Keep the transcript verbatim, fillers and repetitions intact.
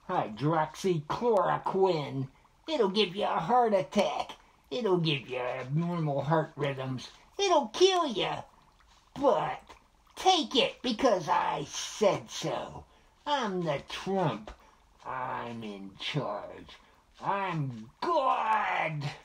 hydroxychloroquine. It'll give you a heart attack. It'll give you abnormal heart rhythms. It'll kill you. But take it because I said so. I'm the Trump. I'm in charge. I'm God.